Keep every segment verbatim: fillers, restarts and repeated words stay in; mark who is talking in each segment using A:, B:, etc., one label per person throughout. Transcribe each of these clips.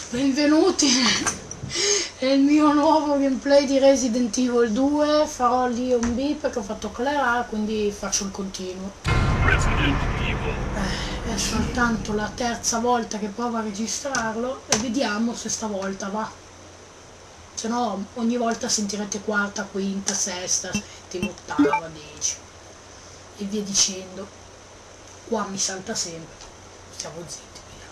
A: Benvenuti nel mio nuovo gameplay di Resident Evil due. Farò lì un beep perché ho fatto Claire, quindi faccio il continuo. Resident Evil. Eh, è soltanto la terza volta che provo a registrarlo e vediamo se stavolta va. Se no ogni volta sentirete quarta, quinta, sesta, settima, ottava, dieci e via dicendo. Qua mi salta sempre. Stiamo zitti.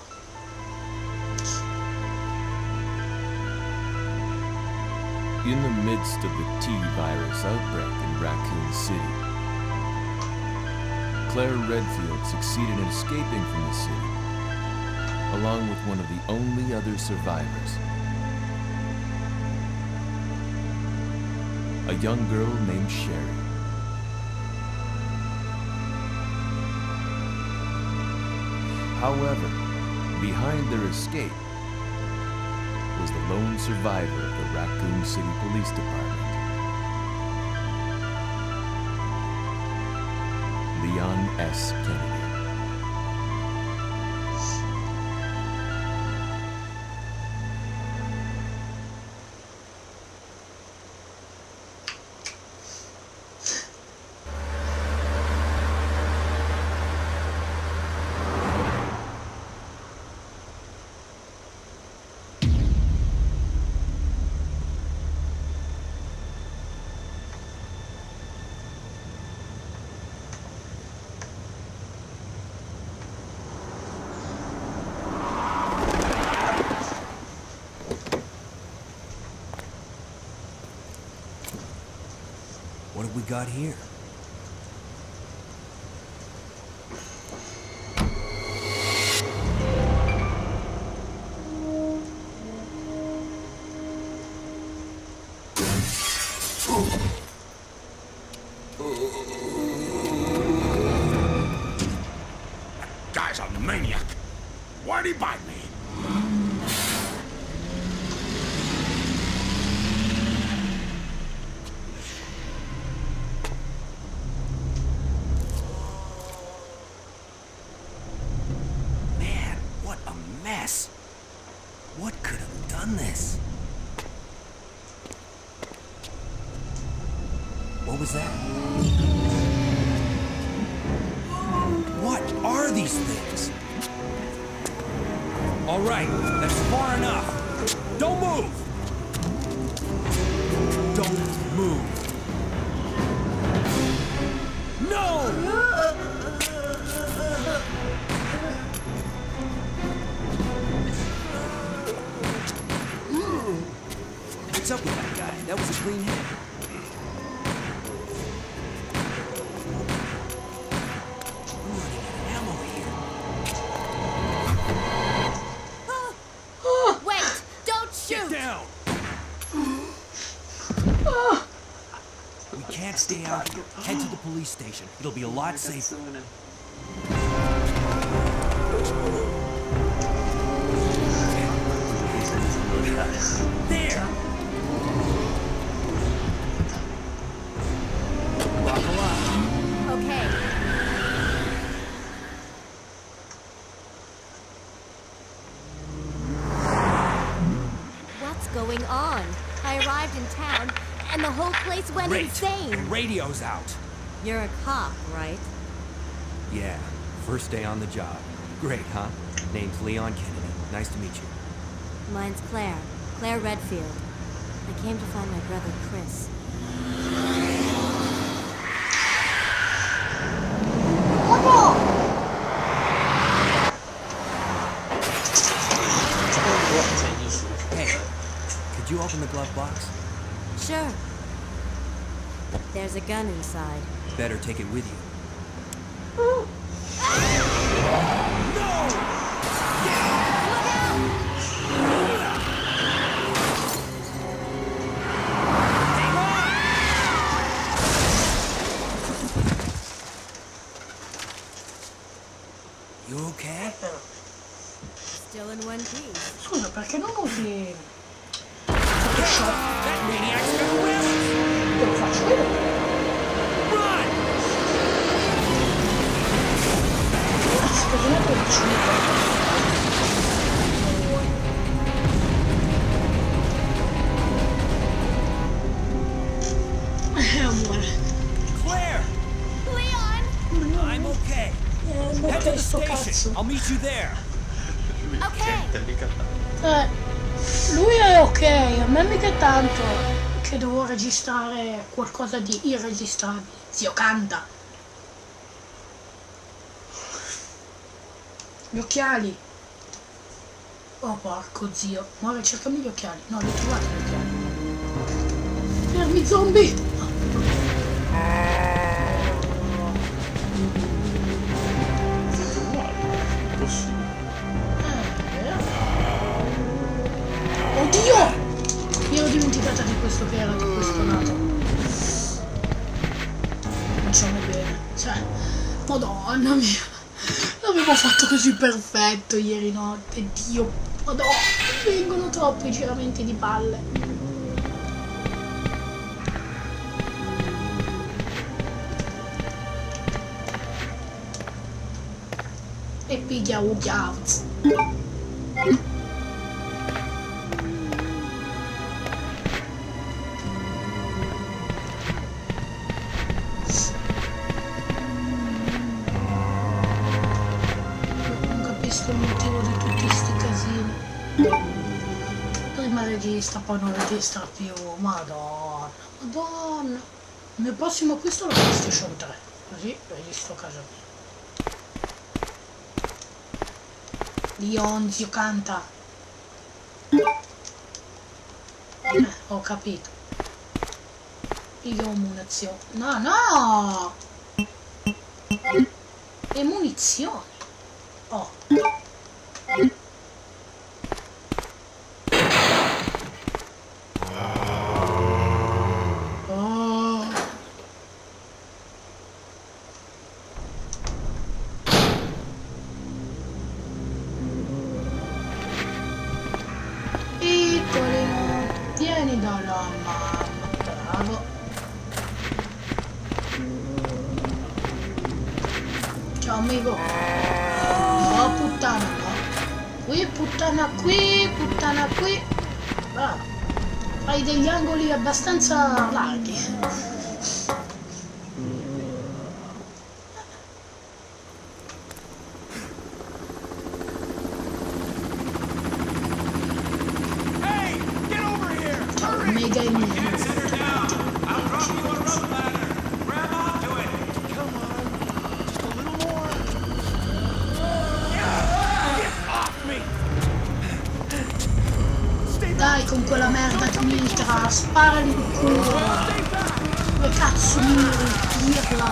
B: In the midst of the T-virus outbreak in Raccoon City, Claire Redfield succeeded in escaping from the city, along with one of the only other survivors, a young girl named Sherry. However, behind their escape was the lone survivor of the Raccoon City Police Department, Leon S. Kennedy.
C: What have we got here?
D: That guy's a maniac. Why'd he bite me?
C: What could have done this? What was that? What are these things? All right, that's far enough. Don't move! Don't move. No! What's up with that guy? That was a clean hit. I'm running out of ammo here.
E: Wait! Don't shoot!
C: Get down! We can't stay out here. Head to the police station. It'll be a lot safer. There!
E: Okay. What's going on? I arrived in town, and the whole place went
C: Great.
E: insane.
C: The radio's out.
E: You're a cop, right?
C: Yeah, first day on the job. Great, huh? Name's Leon Kennedy. Nice to meet you.
E: Mine's Claire. Claire Redfield. I came to find my brother, Chris.
C: Hey, could you open the glove box?
E: Sure. There's a gun inside.
C: Better take it with you. You okay?
E: Still in one piece.
A: Scusa, perché non usi
C: Photoshop? That maniac's gonna win!
A: Te lo faccio vedere.
C: Run!
A: Secondo me è sto cazzo.
C: I'll meet you there.
A: Eh, lui è ok, a me mica tanto che devo registrare qualcosa di irregistrabile. Zio canta. Gli occhiali. Oh porco zio. Muore, cercami gli occhiali. No, li ho trovati gli occhiali. Fermi zombie. Oddio! Mi ero dimenticata di questo che era di questo lato. Facciamo bene. Cioè, madonna mia. L'avevo fatto così perfetto ieri notte. Dio, madonna. Vengono troppi giramenti di palle. E piglia un cazzo. Regista, poi non registra più. Madonna, madonna. Il mio prossimo acquisto è la PlayStation tre, così registro a casa mia. Leon, zio canta. Eh, ho capito. Io ho munizioni. No, no! E munizioni. Oh. Vieni dalla mamma, bravo. Ciao amico. Oh puttana no. Qui puttana qui, puttana qui. Bravo. Fai degli angoli abbastanza larghi. Mega in dai con quella merda di mitra, sparali in culo. Dove cazzo miri? Tirla.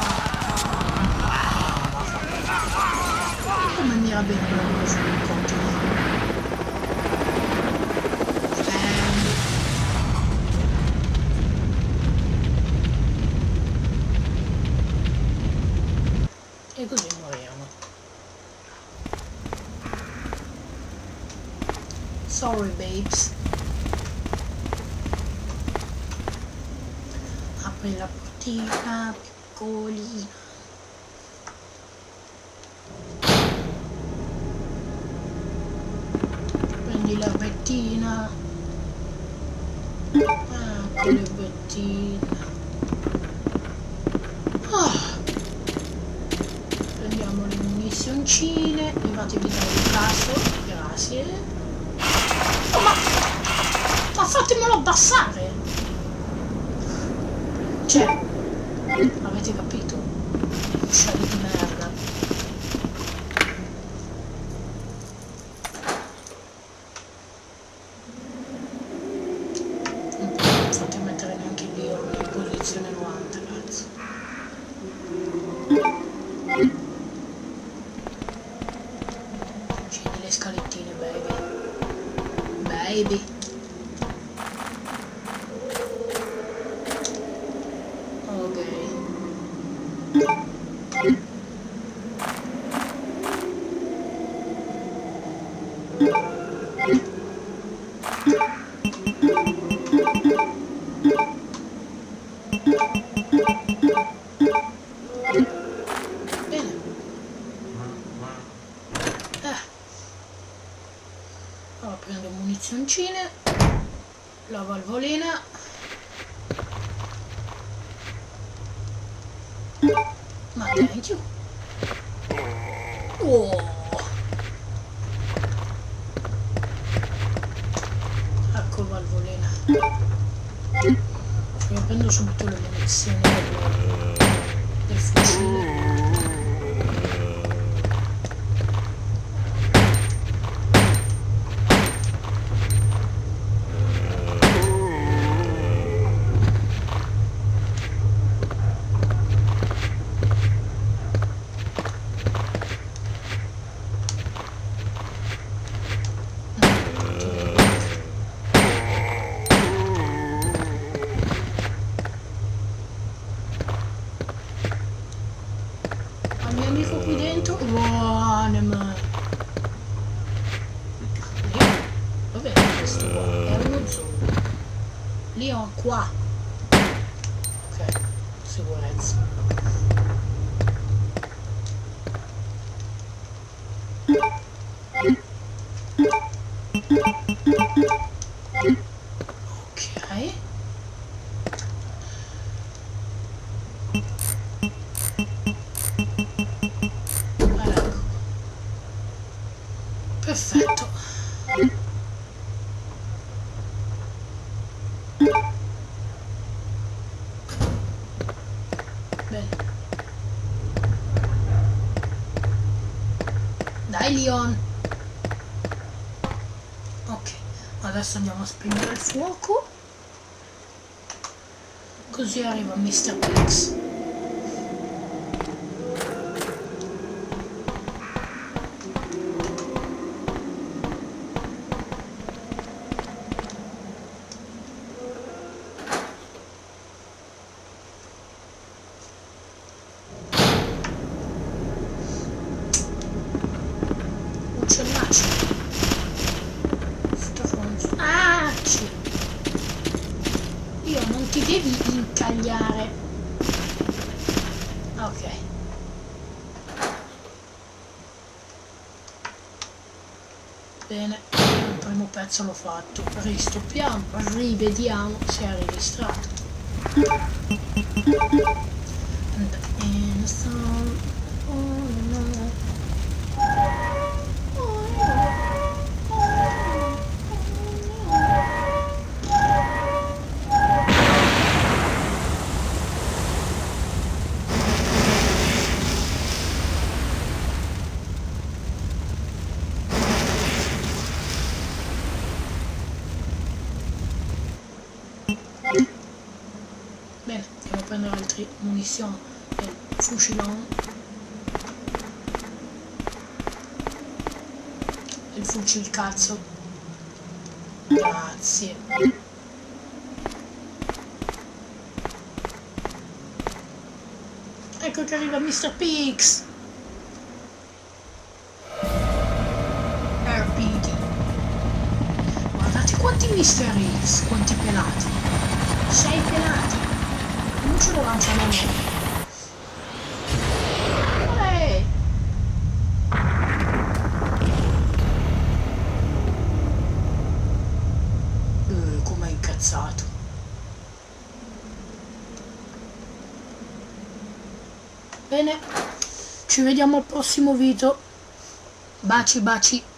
A: Come mira bene la cosa sull'incontro. E così moriamo. Sorry babes. Apri la portina piccolina. Prendi l'erbettina. Ecco l'erbettina. Ah. Prendiamo le munizioncine, levatevi dal caso, grazie. Oh, ma, ma fatemelo abbassare! Cioè, avete capito? Uccelli di merda. Non fate mettere neanche lì in posizione novanta, cazzo. Scendi le scalettine, baby. Baby. Ok. Bene. Eh. Allora prendo munizioncine, la valvolina. Ma thank you. Oh. Ecco il valvolina. Io prendo subito le munizioni del, del fucile. Leon qua. Ok, sicurezza. Ok. Ecco. Perfetto. Dai Leon. Ok, adesso andiamo a spegnere il fuoco, così arriva mister Pix. Io non ti devi incagliare. Ok. Bene, il primo pezzo l'ho fatto. Ristoppiamo, rivediamo se ha registrato. And in the sun, oh no. Bene, devo prendere altre munizioni del fucilone. Il fucil cazzo. Grazie. Ecco che arriva mister Pix. R P D. Guardate quanti mister X, quanti pelati. Sei pelati. Non ce lo lanciano a me. Ehi! Eh, com'è incazzato. Bene, ci vediamo al prossimo video. Baci baci.